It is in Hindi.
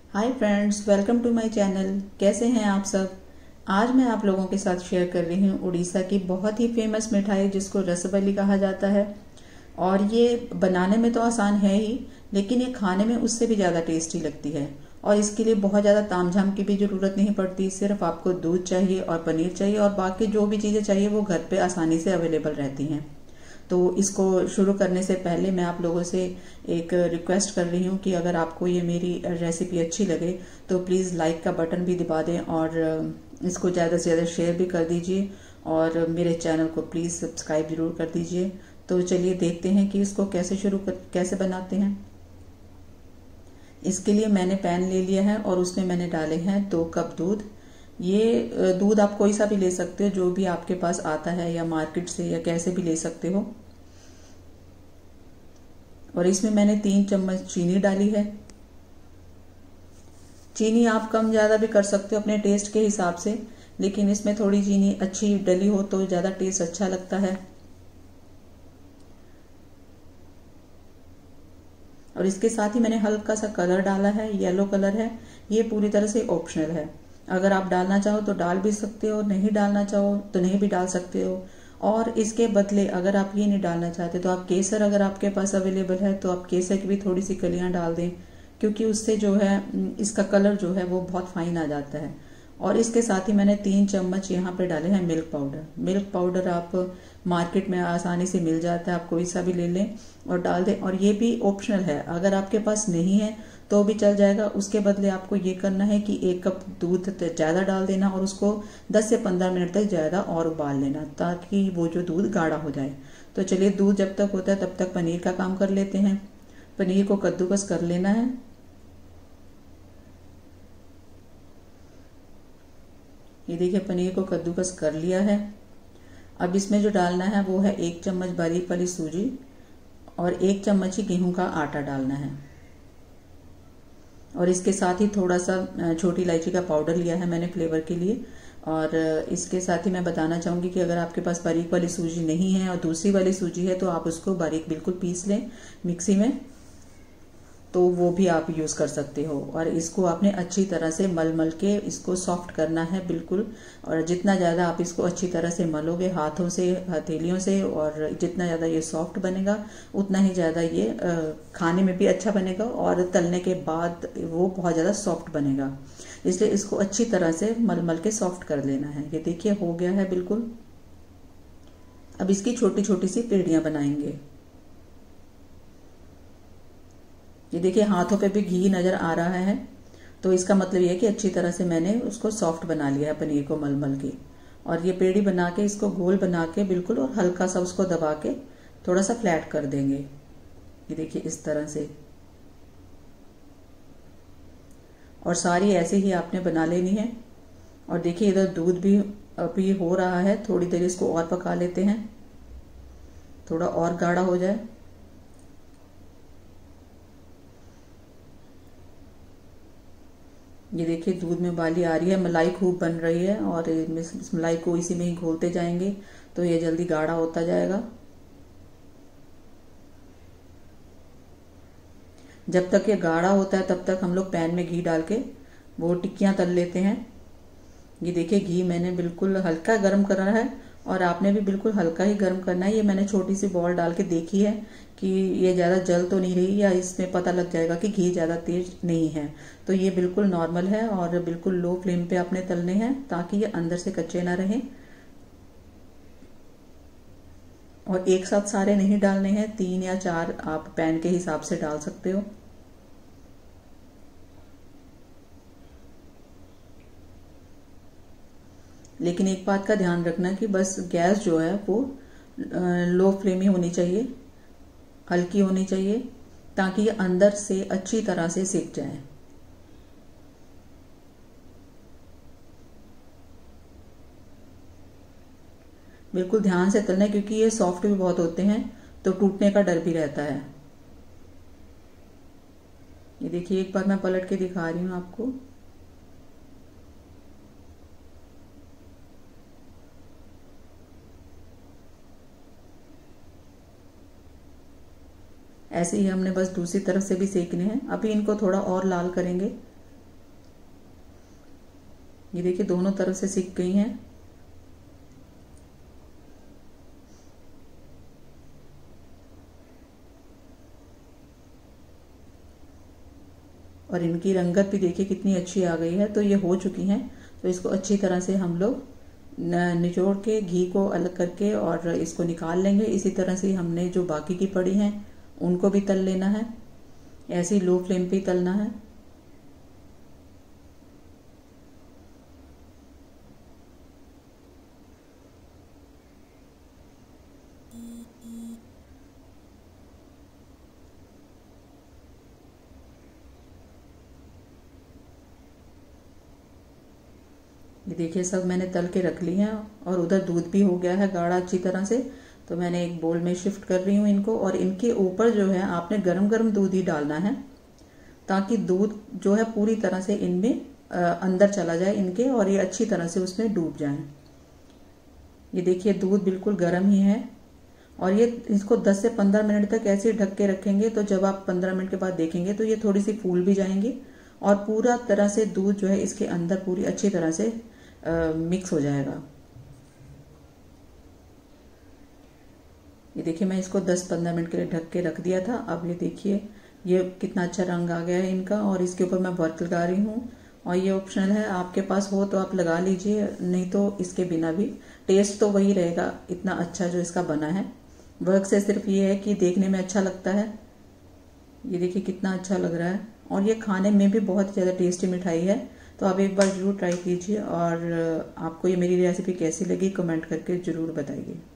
Hi friends, welcome to my channel. कैसे हैं आप सब। आज मैं आप लोगों के साथ शेयर कर रही हूँ उड़ीसा की बहुत ही फेमस मिठाई जिसको रसबली कहा जाता है। और ये बनाने में तो आसान है ही, लेकिन ये खाने में उससे भी ज़्यादा टेस्टी लगती है। और इसके लिए बहुत ज़्यादा तामझाम की भी ज़रूरत नहीं पड़ती। सिर्फ आपको दूध चाहिए और पनीर चाहिए और बाकी जो भी चीज़ें चाहिए वो घर पे आसानी से अवेलेबल रहती हैं। तो इसको शुरू करने से पहले मैं आप लोगों से एक रिक्वेस्ट कर रही हूँ कि अगर आपको ये मेरी रेसिपी अच्छी लगे तो प्लीज़ लाइक का बटन भी दबा दें और इसको ज़्यादा से ज़्यादा शेयर भी कर दीजिए और मेरे चैनल को प्लीज़ सब्सक्राइब जरूर कर दीजिए। तो चलिए देखते हैं कि इसको कैसे बनाते हैं। इसके लिए मैंने पैन ले लिया है और उसमें मैंने डाले हैं 2 कप दूध। ये दूध आप कोई सा भी ले सकते हो, जो भी आपके पास आता है या मार्केट से या कैसे भी ले सकते हो। और इसमें मैंने 3 चम्मच चीनी डाली है। चीनी आप कम ज़्यादा भी कर सकते हो अपने टेस्ट के हिसाब से, लेकिन इसमें थोड़ी चीनी अच्छी डली हो तो ज़्यादा टेस्ट अच्छा लगता है। और इसके साथ ही मैंने हल्का सा कलर डाला है, येलो कलर है। ये पूरी तरह से ऑप्शनल है। अगर आप डालना चाहो तो डाल भी सकते हो, नहीं डालना चाहो तो नहीं भी डाल सकते हो। और इसके बदले अगर आप ये नहीं डालना चाहते तो आप केसर, अगर आपके पास अवेलेबल है तो आप केसर की भी थोड़ी सी कलियां डाल दें, क्योंकि उससे जो है इसका कलर जो है वो बहुत फाइन आ जाता है। और इसके साथ ही मैंने 3 चम्मच यहाँ पे डाले हैं मिल्क पाउडर। मिल्क पाउडर आप मार्केट में आसानी से मिल जाता है, आप कोई सा भी ले लें और डाल दें। और ये भी ऑप्शनल है, अगर आपके पास नहीं है तो भी चल जाएगा। उसके बदले आपको ये करना है कि 1 कप दूध ज़्यादा डाल देना और उसको 10 से 15 मिनट तक ज़्यादा और उबाल लेना, ताकि वो जो दूध गाढ़ा हो जाए। तो चलिए, दूध जब तक होता है तब तक पनीर का काम कर लेते हैं। पनीर को कद्दूकस कर लेना है। ये देखिए, पनीर को कद्दूकस कर लिया है। अब इसमें जो डालना है वो है 1 चम्मच बारीक वाली सूजी और 1 चम्मच ही गेहूं का आटा डालना है। और इसके साथ ही थोड़ा सा छोटी इलायची का पाउडर लिया है मैंने फ्लेवर के लिए। और इसके साथ ही मैं बताना चाहूंगी कि अगर आपके पास बारीक वाली सूजी नहीं है और दूसरी वाली सूजी है तो आप उसको बारीक बिल्कुल पीस लें मिक्सी में, तो वो भी आप यूज कर सकते हो। और इसको आपने अच्छी तरह से मल मल के इसको सॉफ्ट करना है बिल्कुल। और जितना ज्यादा आप इसको अच्छी तरह से मलोगे हाथों से, हथेलियों से, और जितना ज्यादा ये सॉफ्ट बनेगा उतना ही ज्यादा ये खाने में भी अच्छा बनेगा और तलने के बाद वो बहुत ज्यादा सॉफ्ट बनेगा। इसलिए इसको अच्छी तरह से मल मल के सॉफ्ट कर लेना है। ये देखिए, हो गया है बिल्कुल। अब इसकी छोटी छोटी सी पेड़ियां बनाएंगे। ये देखिए, हाथों पे भी घी नजर आ रहा है, तो इसका मतलब ये है कि अच्छी तरह से मैंने उसको सॉफ्ट बना लिया है पनीर को मल मल के। और ये पेड़ी बना के इसको गोल बना के बिल्कुल, और हल्का सा उसको दबा के थोड़ा सा फ्लैट कर देंगे। ये देखिए, इस तरह से। और सारी ऐसे ही आपने बना लेनी है। और देखिए, इधर दूध भी अभी हो रहा है, थोड़ी देर इसको और पका लेते हैं, थोड़ा और गाढ़ा हो जाए। ये देखिए, दूध में उबाली आ रही है, मलाई खूब बन रही है और इस मलाई को इसी में ही घोलते जाएंगे तो ये जल्दी गाढ़ा होता जाएगा। जब तक ये गाढ़ा होता है तब तक हम लोग पैन में घी डाल के वो टिक्कियां तल लेते हैं। ये देखिए, घी मैंने बिल्कुल हल्का गर्म करा है और आपने भी बिल्कुल हल्का ही गर्म करना है। ये मैंने छोटी सी बॉल डाल के देखी है कि ये ज्यादा जल तो नहीं रही, या इसमें पता लग जाएगा कि घी ज्यादा तेज नहीं है। तो ये बिल्कुल नॉर्मल है और बिल्कुल लो फ्लेम पे आपने तलने हैं ताकि ये अंदर से कच्चे ना रहें। और एक साथ सारे नहीं डालने हैं, 3 या 4 आप पैन के हिसाब से डाल सकते हो। लेकिन एक बात का ध्यान रखना कि बस गैस जो है वो लो फ्लेम ही होनी चाहिए, हल्की होनी चाहिए, ताकि ये अंदर से अच्छी तरह से सिक जाए। बिल्कुल ध्यान से तलना है, क्योंकि ये सॉफ्ट भी बहुत होते हैं तो टूटने का डर भी रहता है। ये देखिए, एक बार मैं पलट के दिखा रही हूँ आपको। ऐसे ही हमने बस दूसरी तरफ से भी सेकने हैं। अभी इनको थोड़ा और लाल करेंगे ये देखिए दोनों तरफ से सिक गई हैं। और इनकी रंगत भी देखिए कितनी अच्छी आ गई है। तो ये हो चुकी हैं। तो इसको अच्छी तरह से हम लोग निचोड़ के घी को अलग करके और इसको निकाल लेंगे। इसी तरह से हमने जो बाकी की पड़ी हैं उनको भी तल लेना है। ऐसे ही लो फ्लेम पे ही तलना है। ये देखिए सब मैंने तल के रख ली हैं और उधर दूध भी हो गया है गाढ़ा अच्छी तरह से। तो मैंने एक बोल में शिफ्ट कर रही हूँ इनको। और इनके ऊपर जो है आपने गरम गरम दूध ही डालना है, ताकि दूध जो है पूरी तरह से इनमें अंदर चला जाए इनके, और ये अच्छी तरह से उसमें डूब जाए। ये देखिए दूध बिल्कुल गर्म ही है। और ये इसको 10 से 15 मिनट तक ऐसे ढक के रखेंगे। तो जब आप 15 मिनट के बाद देखेंगे तो ये थोड़ी सी फूल भी जाएंगी और पूरा तरह से दूध जो है इसके अंदर पूरी अच्छी तरह से मिक्स हो जाएगा। ये देखिए मैं इसको 10-15 मिनट के लिए ढक के रख दिया था। अब ये देखिए ये कितना अच्छा रंग आ गया है इनका। और इसके ऊपर मैं वर्क लगा रही हूँ। और ये ऑप्शनल है, आपके पास हो तो आप लगा लीजिए, नहीं तो इसके बिना भी टेस्ट तो वही रहेगा इतना अच्छा जो इसका बना है। वर्क से सिर्फ ये है कि देखने में अच्छा लगता है। ये देखिए कितना अच्छा लग रहा है। और ये खाने में भी बहुत ज़्यादा टेस्टी मिठाई है। तो आप एक बार ज़रूर ट्राई कीजिए। और आपको ये मेरी रेसिपी कैसी लगी कमेंट करके ज़रूर बताइए।